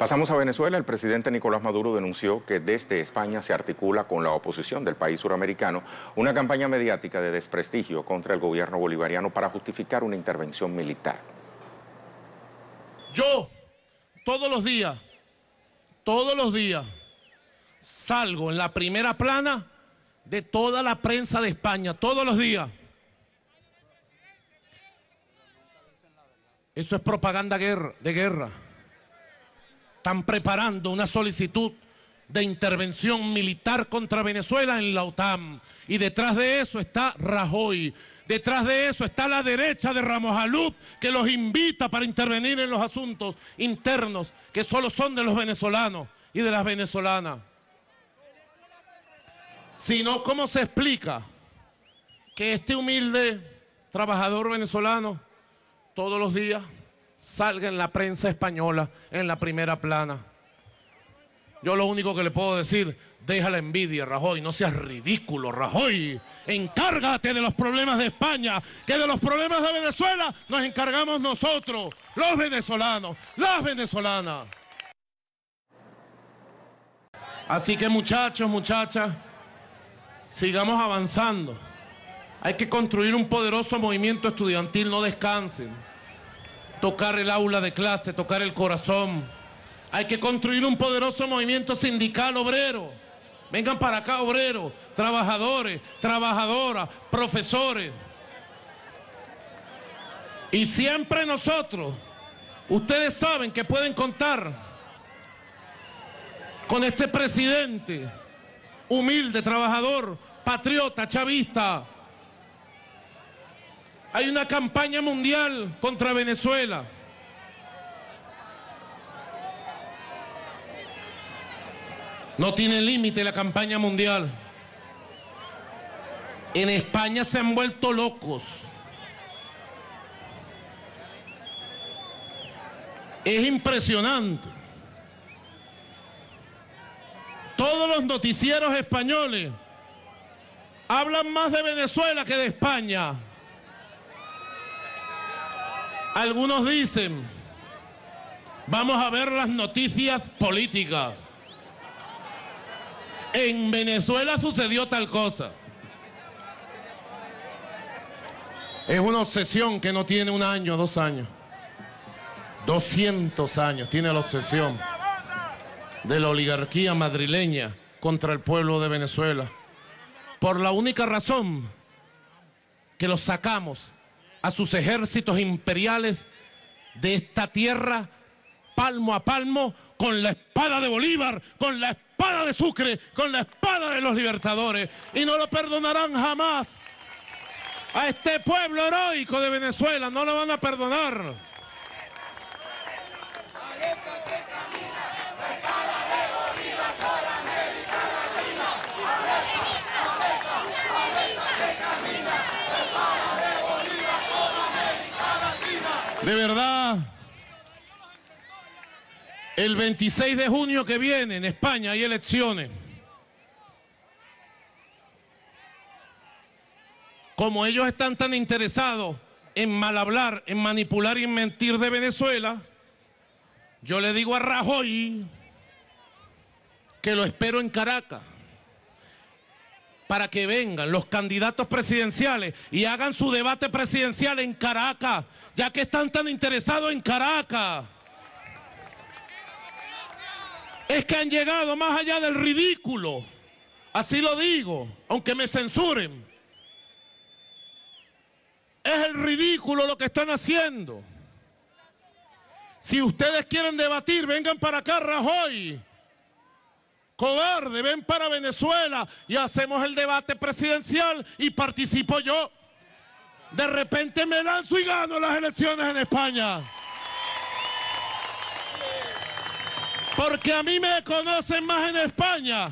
Pasamos a Venezuela. El presidente Nicolás Maduro denunció que desde España se articula con la oposición del país suramericano una campaña mediática de desprestigio contra el gobierno bolivariano para justificar una intervención militar. Yo, todos los días, salgo en la primera plana de toda la prensa de España, todos los días. Eso es propaganda de guerra. Están preparando una solicitud de intervención militar contra Venezuela en la OTAN. Y detrás de eso está Rajoy. Detrás de eso está la derecha de Ramos Alup, que los invita para intervenir en los asuntos internos, que solo son de los venezolanos y de las venezolanas. Si no, ¿cómo se explica que este humilde trabajador venezolano todos los días salga en la prensa española, en la primera plana? Yo lo único que le puedo decir, deja la envidia, Rajoy, no seas ridículo, Rajoy. Encárgate de los problemas de España, que de los problemas de Venezuela nos encargamos nosotros, los venezolanos, las venezolanas. Así que muchachos, muchachas, sigamos avanzando. Hay que construir un poderoso movimiento estudiantil, no descansen. Tocar el aula de clase, tocar el corazón. Hay que construir un poderoso movimiento sindical obrero. Vengan para acá, obreros, trabajadores, trabajadoras, profesores. Y siempre nosotros, ustedes saben que pueden contar con este presidente humilde, trabajador, patriota, chavista. Hay una campaña mundial contra Venezuela. No tiene límite la campaña mundial. En España se han vuelto locos. Es impresionante. Todos los noticieros españoles hablan más de Venezuela que de España. Algunos dicen, vamos a ver las noticias políticas. En Venezuela sucedió tal cosa. Es una obsesión que no tiene 1 año, 2 años. 200 años tiene la obsesión de la oligarquía madrileña contra el pueblo de Venezuela. Por la única razón que los sacamos a sus ejércitos imperiales de esta tierra, palmo a palmo, con la espada de Bolívar, con la espada de Sucre, con la espada de los libertadores. Y no lo perdonarán jamás a este pueblo heroico de Venezuela, no lo van a perdonar. De verdad, el 26 de junio que viene en España hay elecciones. Como ellos están tan interesados en mal hablar, en manipular y en mentir de Venezuela, yo le digo a Rajoy que lo espero en Caracas, para que vengan los candidatos presidenciales y hagan su debate presidencial en Caracas, ya que están tan interesados en Caracas. Es que han llegado más allá del ridículo, así lo digo, aunque me censuren. Es el ridículo lo que están haciendo. Si ustedes quieren debatir, vengan para acá, Rajoy. Cobarde, ven para Venezuela y hacemos el debate presidencial y participo yo. De repente me lanzo y gano las elecciones en España. Porque a mí me conocen más en España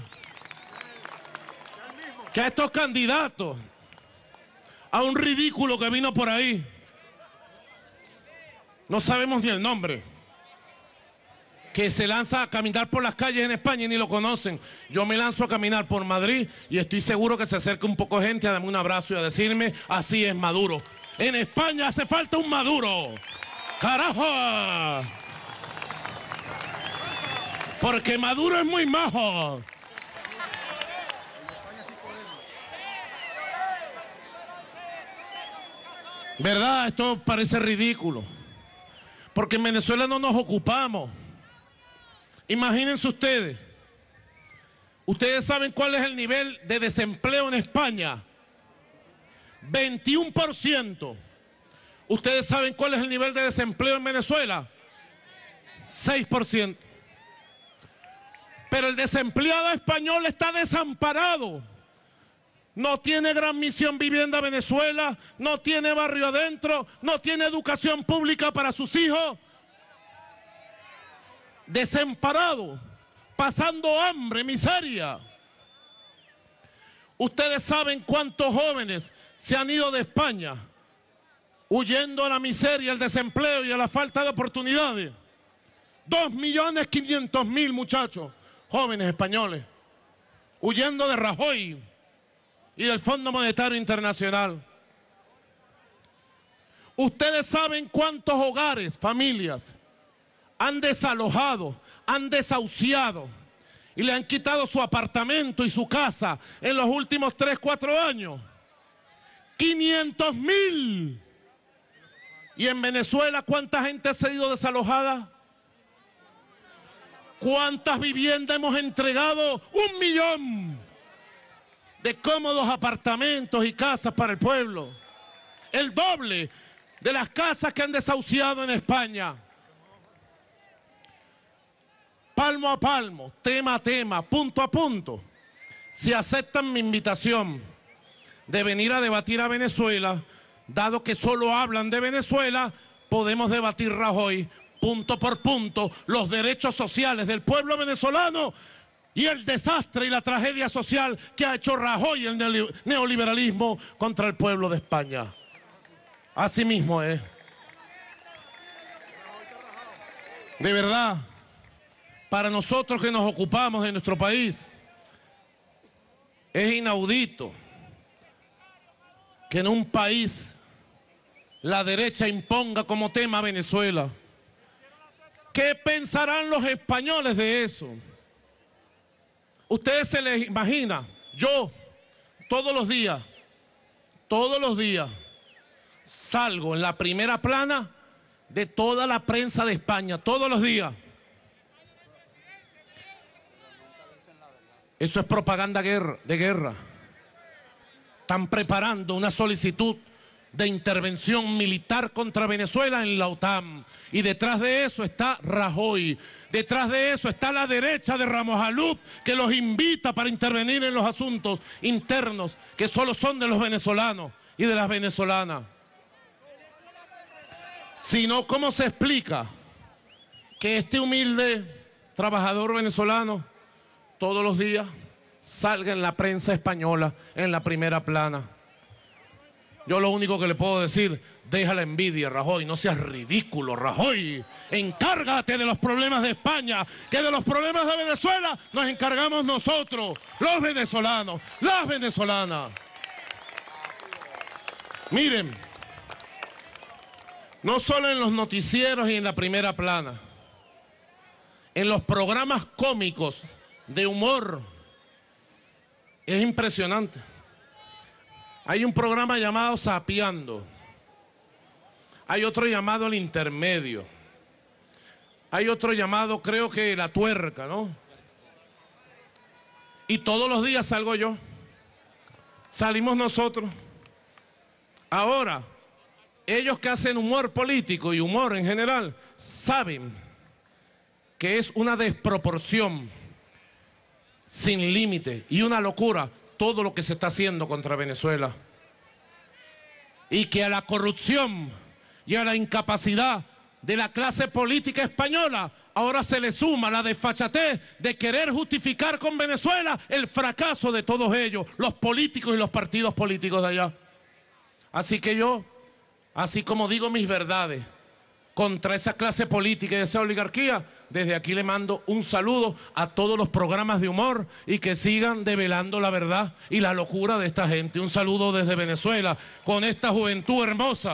que a estos candidatos, a un ridículo que vino por ahí. No sabemos ni el nombre. Que se lanza a caminar por las calles en España y ni lo conocen. Yo me lanzo a caminar por Madrid y estoy seguro que se acerca un poco de gente a darme un abrazo y a decirme, así es Maduro. En España hace falta un Maduro. ¡Carajo! Porque Maduro es muy majo. ¿Verdad? Esto parece ridículo. Porque en Venezuela no nos ocupamos. Imagínense ustedes. Ustedes saben cuál es el nivel de desempleo en España. 21%. ¿Ustedes saben cuál es el nivel de desempleo en Venezuela? 6%. Pero el desempleado español está desamparado. No tiene Gran Misión Vivienda Venezuela, no tiene barrio adentro, no tiene educación pública para sus hijos. Desamparado, pasando hambre, miseria. Ustedes saben cuántos jóvenes se han ido de España huyendo a la miseria, al desempleo y a la falta de oportunidades. 2.500.000 muchachos, jóvenes españoles, huyendo de Rajoy y del Fondo Monetario Internacional. Ustedes saben cuántos hogares, familias, han desalojado, han desahuciado y le han quitado su apartamento y su casa en los últimos 3, 4 años. 500.000. ¿Y en Venezuela cuánta gente ha sido desalojada? ¿Cuántas viviendas hemos entregado? 1 millón de cómodos apartamentos y casas para el pueblo. El doble de las casas que han desahuciado en España. Palmo a palmo, tema a tema, punto a punto. Si aceptan mi invitación de venir a debatir a Venezuela, dado que solo hablan de Venezuela, podemos debatir, Rajoy, punto por punto, los derechos sociales del pueblo venezolano y el desastre y la tragedia social que ha hecho Rajoy y el neoliberalismo contra el pueblo de España. Así mismo es. De verdad, para nosotros que nos ocupamos de nuestro país, es inaudito que en un país la derecha imponga como tema a Venezuela. ¿Qué pensarán los españoles de eso? Ustedes se les imagina, yo todos los días, salgo en la primera plana de toda la prensa de España, todos los días. Eso es propaganda de guerra. Están preparando una solicitud de intervención militar contra Venezuela en la OTAN. Y detrás de eso está Rajoy. Detrás de eso está la derecha de Ramos Alup, que los invita para intervenir en los asuntos internos, que solo son de los venezolanos y de las venezolanas. Si no, ¿cómo se explica que este humilde trabajador venezolano todos los días salga en la prensa española, en la primera plana? Yo lo único que le puedo decir, deja la envidia, Rajoy, no seas ridículo, Rajoy. Encárgate de los problemas de España, que de los problemas de Venezuela nos encargamos nosotros, los venezolanos, las venezolanas. Miren, no solo en los noticieros y en la primera plana, en los programas cómicos de humor, es impresionante. Hay un programa llamado Sapeando. Hay otro llamado El Intermedio. Hay otro llamado, creo que La Tuerca, ¿no? Y todos los días salgo yo. Salimos nosotros. Ahora, ellos que hacen humor político y humor en general, saben que es una desproporción sin límite y una locura todo lo que se está haciendo contra Venezuela. Y que a la corrupción y a la incapacidad de la clase política española ahora se le suma la desfachatez de querer justificar con Venezuela el fracaso de todos ellos, los políticos y los partidos políticos de allá. Así que yo, así como digo mis verdades contra esa clase política y esa oligarquía, desde aquí le mando un saludo a todos los programas de humor y que sigan develando la verdad y la locura de esta gente. Un saludo desde Venezuela, con esta juventud hermosa.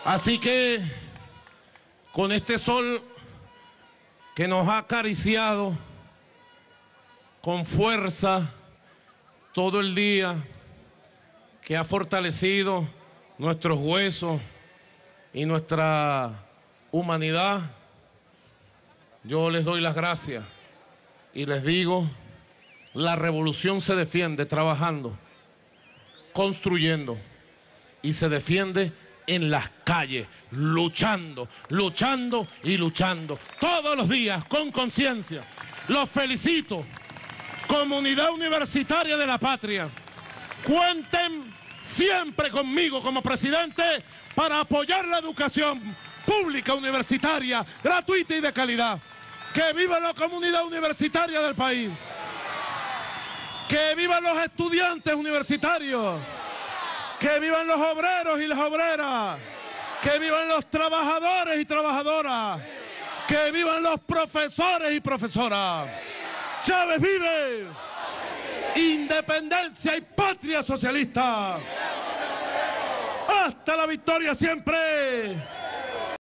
Así que con este sol que nos ha acariciado con fuerza todo el día, que ha fortalecido nuestros huesos y nuestra humanidad, yo les doy las gracias y les digo, la revolución se defiende trabajando, construyendo, y se defiende en las calles, luchando, luchando y luchando, todos los días, con conciencia. Los felicito, comunidad universitaria de la patria. Cuenten siempre conmigo como presidente para apoyar la educación pública universitaria, gratuita y de calidad. ¡Que viva la comunidad universitaria del país! ¡Que vivan los estudiantes universitarios! ¡Que vivan los obreros y las obreras! ¡Que vivan los trabajadores y trabajadoras! ¡Que vivan los profesores y profesoras! ¡Chávez vive! ¡Independencia y patria socialista! ¡Hasta la victoria siempre!